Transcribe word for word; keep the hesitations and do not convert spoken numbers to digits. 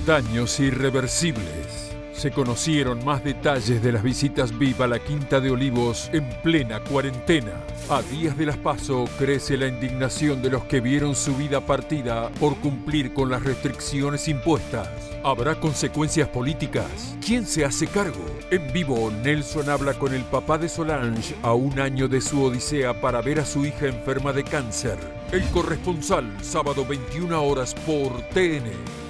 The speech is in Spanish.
Daños irreversibles. Se conocieron más detalles de las visitas V I P a la Quinta de Olivos en plena cuarentena. A días de las PASO crece la indignación de los que vieron su vida partida por cumplir con las restricciones impuestas. ¿Habrá consecuencias políticas? ¿Quién se hace cargo? En vivo, Nelson habla con el papá de Solange a un año de su odisea para ver a su hija enferma de cáncer. El corresponsal, sábado veintiuna horas por T N.